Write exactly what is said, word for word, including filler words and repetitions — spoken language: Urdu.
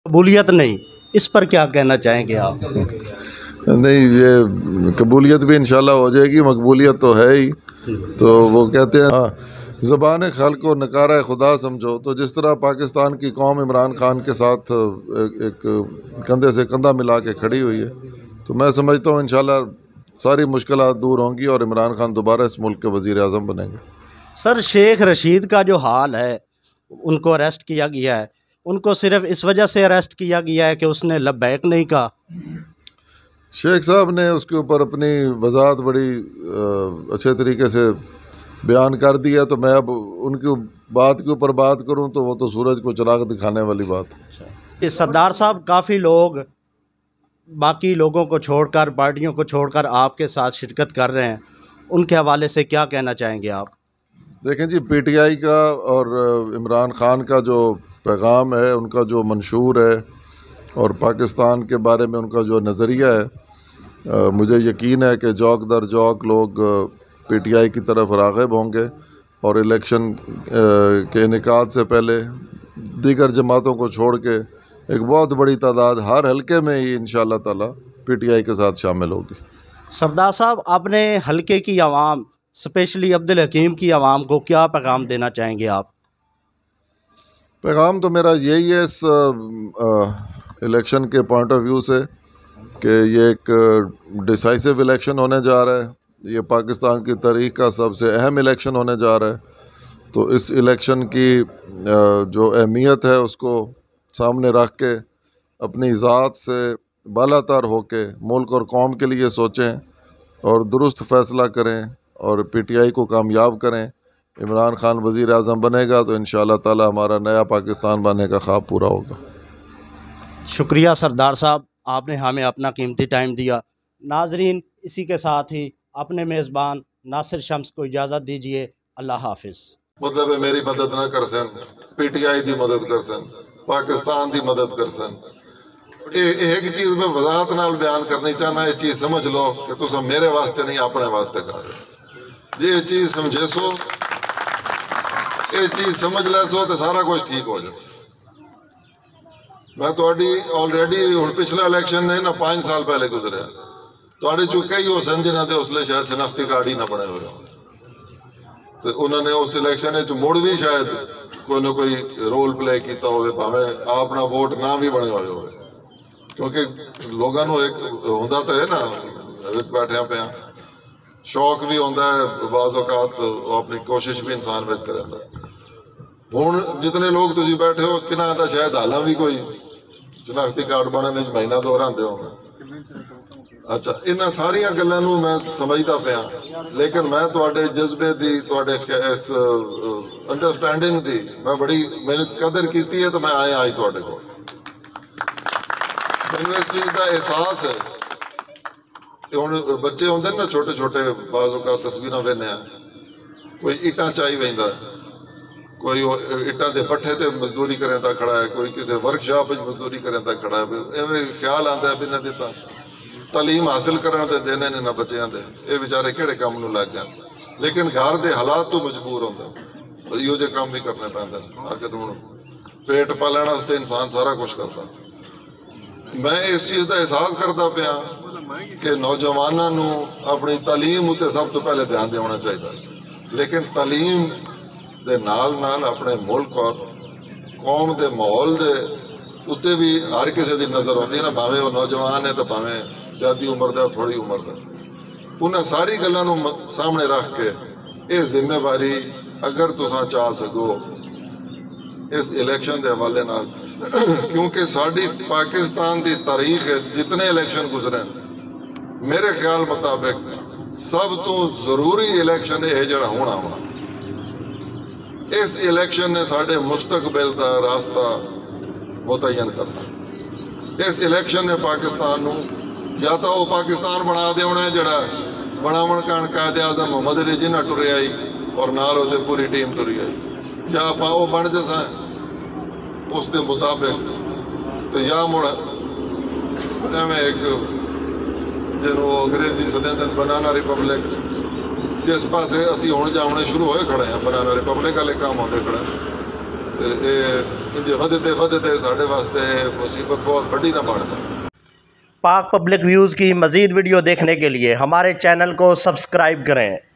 قبولیت نہیں، اس پر کیا کہنا چاہیں گے آپ؟ نہیں، یہ قبولیت بھی انشاءاللہ ہو جائے گی، مقبولیت تو ہے ہی۔ تو وہ کہتے ہیں ہاں زبان خلق کو نکارہ خدا سمجھو، تو جس طرح پاکستان کی قوم عمران خان کے ساتھ ایک کندھے سے کندھا ملا کے کھڑی ہوئی ہے، تو میں سمجھتا ہوں انشاءاللہ ساری مشکلات دور ہوں گی اور عمران خان دوبارہ اس ملک کے وزیر اعظم بنیں گے۔ سر، شیخ رشید کا جو حال ہے، ان کو اریسٹ کیا گیا ہے، ان کو صرف اس وجہ سے اریسٹ کیا گیا ہے کہ اس نے لبیک نہیں کہا؟ شیخ صاحب نے اس کے اوپر اپنی وضاحت بڑی اچھے طریقے سے بیان کر دیا، تو میں اب ان کی بات کے اوپر بات کروں تو وہ تو سورج کو چراغ دکھانے والی بات ہے۔ سردار صاحب، کافی لوگ باقی لوگوں کو چھوڑ کر، پارٹیوں کو چھوڑ کر آپ کے ساتھ شرکت کر رہے ہیں، ان کے حوالے سے کیا کہنا چاہیں گے آپ؟ دیکھیں جی، پی ٹی آئی کا اور عمران خان کا جو پیغام ہے، ان کا جو منشور ہے اور پاکستان کے بارے میں ان کا جو نظریہ ہے، مجھے یقین ہے کہ جوک در جوک لوگ پی ٹی آئی کی طرف راغب ہوں گے اور الیکشن کے انعقاد سے پہلے دیگر جماعتوں کو چھوڑ کے ایک بہت بڑی تعداد ہر حلقے میں ہی انشاءاللہ تعالی پی ٹی آئی کے ساتھ شامل ہوگی۔ سردار صاحب، اپنے حلقے کی عوام، اسپیشلی عبدالحکیم کی عوام کو کیا پیغام دینا چاہیں گے آپ؟ پیغام تو میرا یہی ہے اس الیکشن کے پوائنٹ آف ویو سے کہ یہ ایک ڈیسائسو الیکشن ہونے جا رہا ہے، یہ پاکستان کی تاریخ کا سب سے اہم الیکشن ہونے جا رہا ہے، تو اس الیکشن کی جو اہمیت ہے اس کو سامنے رکھ کے اپنی ذات سے بالا تر ہو کے ملک اور قوم کے لیے سوچیں اور درست فیصلہ کریں اور پی ٹی آئی کو کامیاب کریں۔ عمران خان وزیر اعظم بنے گا تو انشاءاللہ تعالی ہمارا نیا پاکستان بننے کا خواب پورا ہوگا۔ شکریہ سردار صاحب، آپ نے ہمیں اپنا قیمتی ٹائم دیا۔ ناظرین، اسی کے ساتھ ہی اپنے میزبان ناصر شمس کو اجازت دیجیے۔ اللہ حافظ۔ مطلب ہے میری مدد نہ کر سن، پی ٹی آئی دی مدد کر سن، پاکستان دی مدد کر سن۔ ایک چیز میں وضاحت نال بیان کرنی چاہنا، یہ چیز سمجھ لو کہ تسا میرے واسطے نہیں اپنے واسطے کر رہے، یہ چیز سمجھے سو، یہ چیز سمجھ لے سو تو سارا کچھ ٹھیک ہو جائے۔ میں تھوڑی آلریڈی ہوں پچھلا الیکشن نے نہ پانچ سال پہلے گزرے تھوڑے چکے ہی ہو سن جنہاں تے اس لیے شاید شناختی کارڈ ہی نہ بنے ہوئے، تو انہوں نے اس الیکشن مڑ بھی شاید کوئی نہ کوئی رول پلے کیتا ہوئے، بھاویں اپنا ووٹ نہ بھی بنے ہوئے ہوئے، کیونکہ لوگوں نے ایک ہوندہ تو ہے نا، بیٹھے پہ شوق بھی ہوندہ ہے، بعض اوقات اپنی کوشش بھی انسان وچ کرتا ہے۔ ہوں جتنے لوگ تسی بیٹھے ہو کنہاں دا شاید حالاں بھی کوئی شناختی کارڈ بننے مہینہ دو رہندے ہوں گے۔ اچھا، انہاں ساری گلاں نوں میں سمجھدا پیا، لیکن میں تواڈے جذبے دی، تواڈے اس انڈرسٹینڈنگ دی میں بڑی میں نے قدر کیتی ہے، تو میں آیا آئی تواڈے کو۔ مینوں اس چیز کا احساس ہے کہ ہوں بچے ہوندے نا چھوٹے چھوٹے، بعض اوقات تصویراں وینے ہیں، کوئی اٹاں چائی ویندا ہے، کوئی اٹاں دے پٹھے تے مزدوری کریں تا کھڑا ہے، کوئی کسی ورک شاپ وچ مزدوری کریں تا کھڑا ہے، ایویں خیال آندا ہے بھی نہ دیتا تعلیم حاصل کرن تے دینے نے نہ بچیاں دے، اے بیچارے کہڑے کام نوں لگ گئے، لیکن گھر دے حالات تو مجبور ہوندا اور ایہو جے کام بھی کرنے پیندے، آخر ہن پیٹ پالن واسطے انسان سارا کچھ کرتا۔ میں اس چیز کا احساس کرتا پیا کہ نوجوانوں نوں اپنی تعلیم تے سب تو پہلے دھیان دینا چاہیے، لیکن تعلیم دے نال نال اپنے ملک اور قوم دے ماحول دے اتنے بھی ہر کسی دی نظر ہوتی ہے نا، بھاویں وہ نوجوان ہے تو بھاویں زیادہ عمر دا تھوڑی عمر دا، انہاں ساری گلاں نوں سامنے رکھ کے یہ ذمہ داری اگر تساں چاہ سکو اس الیکشن دے حوالے نال، کیونکہ ساری پاکستان دی تاریخ جتنے الیکشن گزرے میرے خیال مطابق سب تو ضروری الیکشن ہے جڑا ہونا وا، اس الیکشن نے سارے مستقبل کا راستہ متعین کرتا۔ اس الیکشن نے پاکستان نو یا تو وہ پاکستان بنا دینا ہے جڑا بناون کان قائد اعظم محمد علی جناح ٹرے آئی اور نال وہ پوری ٹیم ٹری آئی، یا آپ وہ بن جسا اس دے مطابق، تو یا مڑ ایویں ایک جنوں انگریزی سدیں دن بنانا ریپبلک، جس پاسے اسی ہوں جاؤنے شروع ہوئے کھڑے ہیں، بنانا ریپبلک والے کام ہوتے کھڑے ہیں، ਤੇ ਇਹ ਇੰਜ ਵਧਦੇ ਵਧਦੇ ਸਾਡੇ ਵਾਸਤੇ ਮੁਸੀਬਤ ਬਹੁਤ ਵੱਡੀ ਨਾ ਬਣ ਜਾਏ। पाक पब्लिक व्यूज़ की मज़ीद वीडियो देखने के लिए हमारे चैनल को सब्सक्राइब करें।